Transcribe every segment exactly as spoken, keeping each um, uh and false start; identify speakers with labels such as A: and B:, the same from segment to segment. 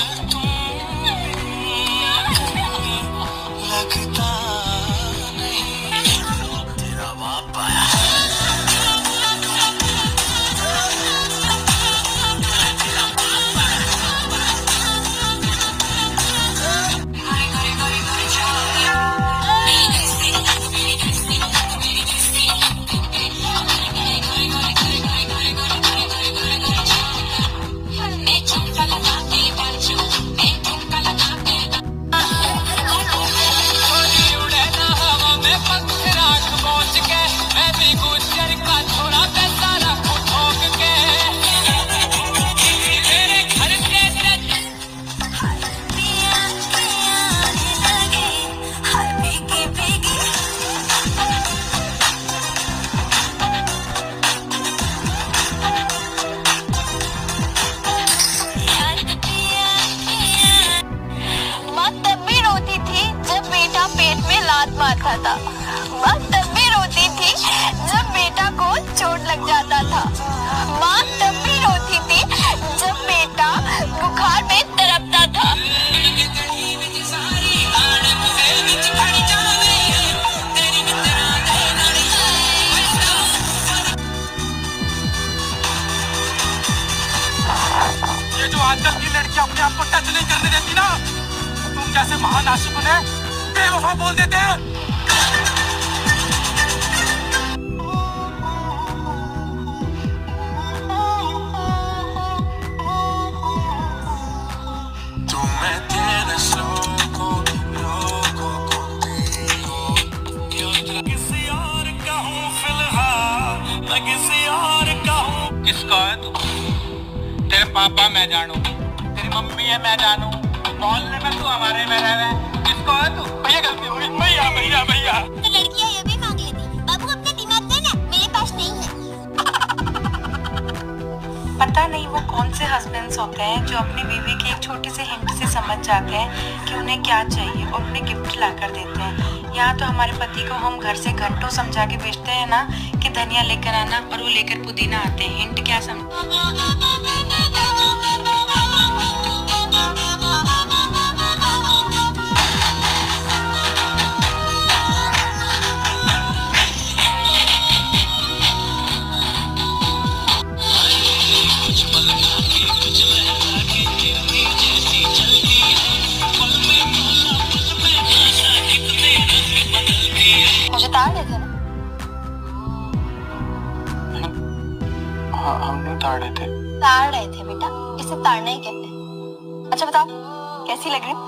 A: लगता नहीं तेरा बाप आया।
B: मारता था। माँ तब भी रोती थी जब बेटा को चोट लग जाता था। माँ तब भी रोती थी जब बेटा बुखार में तड़पता था।
C: ये जो आजकल की लड़कियां अपने आप को टच नहीं करने देती ना, तुम जैसे महान आशिक उन्हें बेवफा बोल देते हैं।
A: तुम्हें तेरे लोगों लोगों को किसी और का हूँ फिलहाल, मैं किसी और का हूँ।
C: किसका है तू? तेरे पापा मैं जानू, तेरी मम्मी है मैं जानू, मोहल्ले में तू हमारे में रह रहे। किसको है तू? भैया गलती हो गई। भैया भैया भैया
B: तो लड़कियां ये भी मांग लेती, बाबू अपना दिमाग देना, मेरे पास नहीं है।
D: पता नहीं वो कौन से हस्बैंड्स होते हैं जो अपनी बीवी की एक छोटी सी हिंट से समझ जाते हैं कि उन्हें क्या चाहिए और उन्हें गिफ्ट ला कर देते हैं। यहाँ तो हमारे पति को हम घर से घंटों समझा के भेजते हैं ना कि धनिया लेकर आना, और वो लेकर पुदीना आते हैं। हिंट क्या समझ
B: मुझे ताड़ रहे थे ना?
C: हाँ, हम नहीं ताड़े थे।
B: ताड़ रहे थे बेटा, इसे ताड़ना ही कहते हैं। अच्छा बताओ, कैसी लग रही?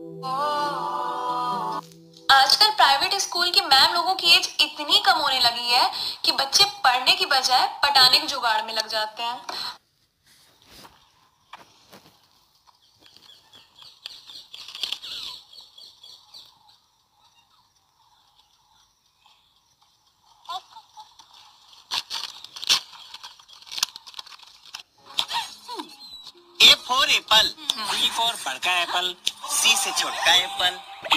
B: आजकल प्राइवेट स्कूल की मैम लोगों की एज इतनी कम होने लगी है कि बच्चे पढ़ने की बजाय पटाने के जुगाड़ में लग जाते हैं।
E: A for apple, B for बड़का एप्पल, सी से छोटा एप्पल।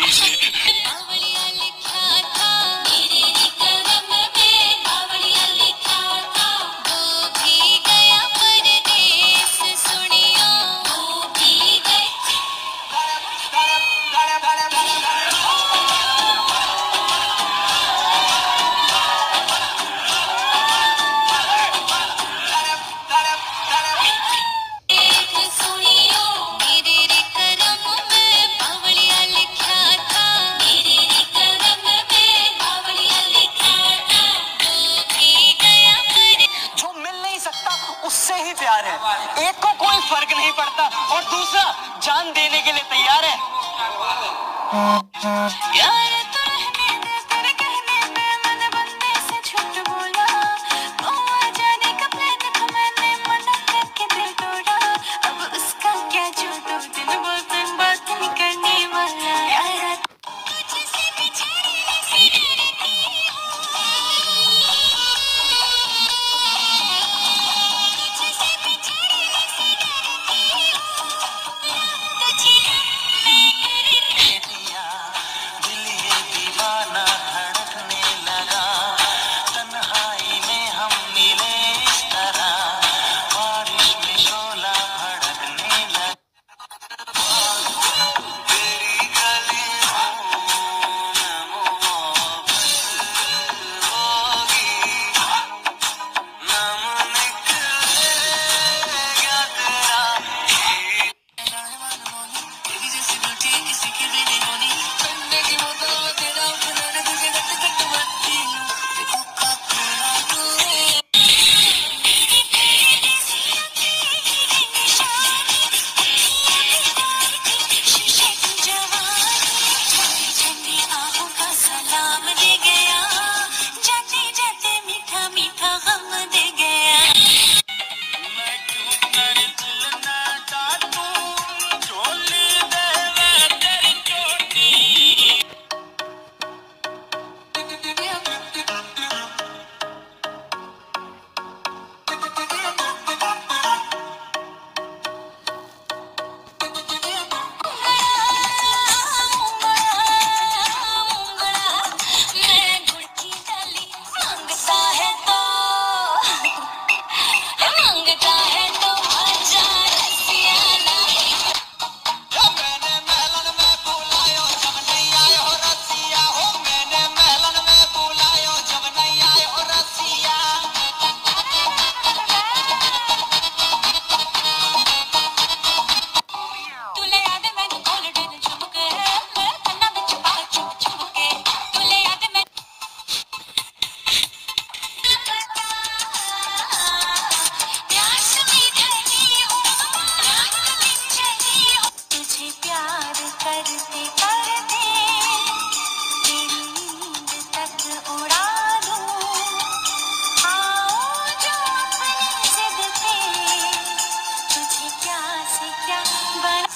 E: उससे ही प्यार है। एक को कोई फर्क नहीं पड़ता और दूसरा जान देने के लिए तैयार है।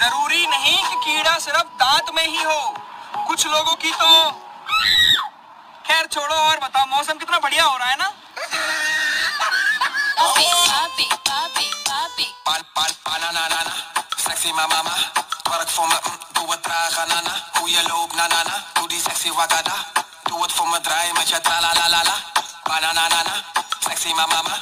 C: जरूरी नहीं कि कीड़ा सिर्फ दांत में ही हो, कुछ लोगों की तो। खैर छोड़ो और बताओ, मौसम कितना बढ़िया हो रहा है ना।
A: Pal pal banana nana, sexy mama mama, work for me, do it traag nana, hoe je loopt na na na, doe die sexy wakada, doe het voor me draai met je tra la la la la, banana nana, sexy mama mama.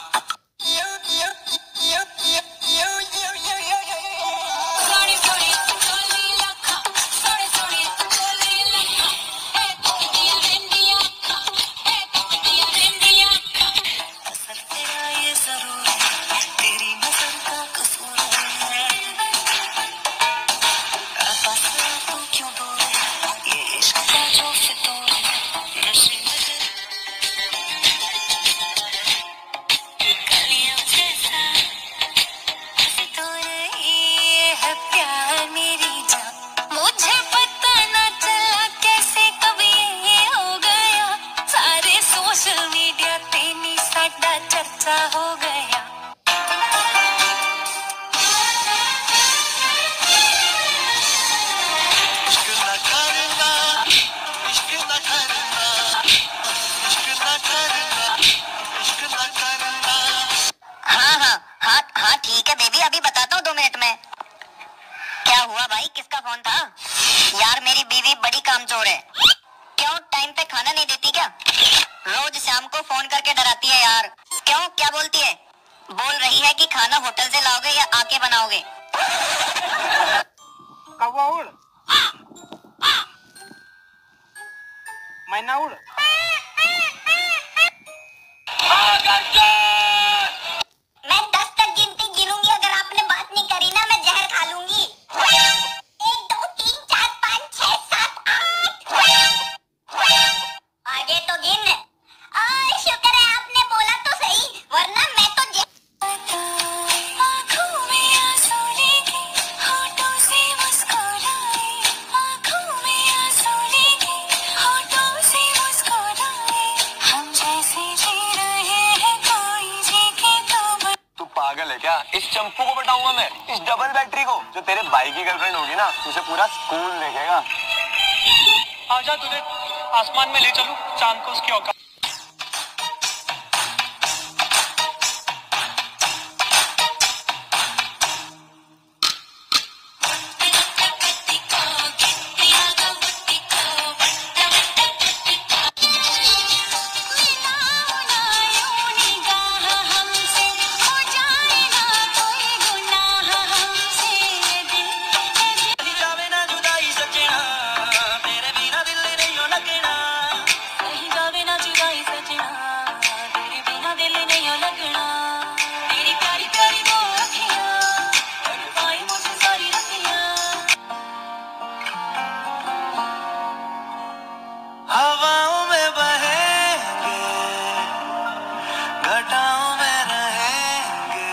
B: हो गया
F: हाँ हाँ हाँ हाँ ठीक है baby, अभी बताता हूँ दो मिनट में। क्या हुआ भाई, किसका फोन था? यार मेरी बीवी बड़ी कामचोर है। क्यों, टाइम पे खाना नहीं देती क्या? रोज शाम को फोन करके डराती है यार। क्यों, क्या बोलती है? बोल रही है कि खाना होटल से लाओगे या आके बनाओगे।
C: कौवा उड़, मैना उड़।
F: मैं दस तक गिनती गिनूंगी, अगर आपने बात नहीं करी ना मैं जहर खा लूंगी। एक दो तीन चार पाँच छह सात आठ, आगे तो गिन। आ, शुक्र है आपने बोला तो सही, वरना मैं तो जे... आँखों में आंसू लेके होठों से मुस्कुराए, आँखों में आंसू लेके होठों से मुस्कुराए, हम जैसे जी रहे हैं कोई जी के तो।
C: तू पागल है क्या? इस चंपू को बताऊंगा मैं, इस डबल बैटरी को, जो तेरे भाई की गर्लफ्रेंड होगी ना, तुझे पूरा स्कूल देखेगा। आजा तुझे आसमान में ले चलूं, चांद को उसकी औकात।
A: हवाओं में बहेंगे, घटाओं में रहेंगे,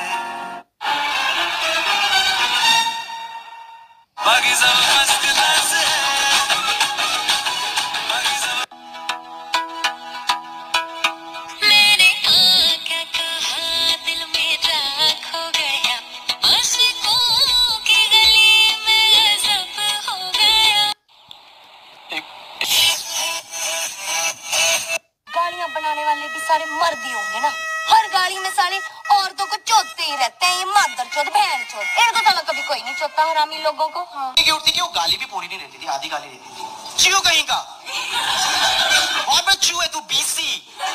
A: बाकी सब मस्त नस है, बाकी सब।
B: मैंने क्या कहा, दिल मेरा खो गया, आशिकों की गली में गजब हो गया। गालियां बनाने वाले भी सारे मर्द ही होंगे ना, हर गाली में साले औरतों को चोदते ही रहते हैं। ये मादर चोद बहन चोद, इनको तो कभी कोई नहीं चोदता हरामी लोगों को। हाँ।
E: उठती क्यों, गाली भी पूरी नहीं रहती थी, आधी गाली रहती थी। चू कहीं का और मैं चू है, तू बीसी।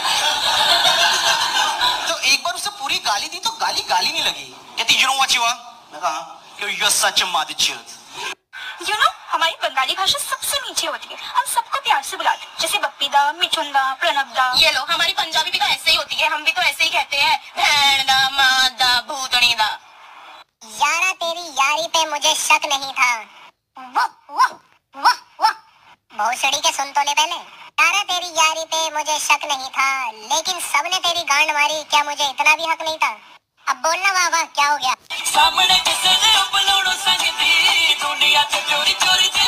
E: तो एक बार उसे पूरी गाली दी तो गाली गाली नहीं लगी, कहती you know what you are. मैं कहा you are such a mother चोद।
B: यू नो हमारी बंगाली भाषा सबसे मीठी होती है, हम सबको प्यार से बुलाते हैं, जैसे बप्पीदा, मिचुंदा, प्रणबदा। ये लो हमारी पंजाबी भी तो ऐसे ही होती है, हम भी तो ऐसे ही कहते हैं, भैंडा, मादा, भूतनीदा।
F: यारा तेरी यारी पे मुझे शक नहीं था। वाह वाह वाह वाह, भोसड़ी के सुन तो ले पहले। यारा तेरी यारी पे मुझे शक नहीं था, लेकिन सबने तेरी गांड मारी, क्या मुझे इतना भी हक नहीं था? अब बोलना वाह वाह क्या हो गया?
A: सामने किसे ने अपलोड़ो संगती, दुनिया से चोरी चोरी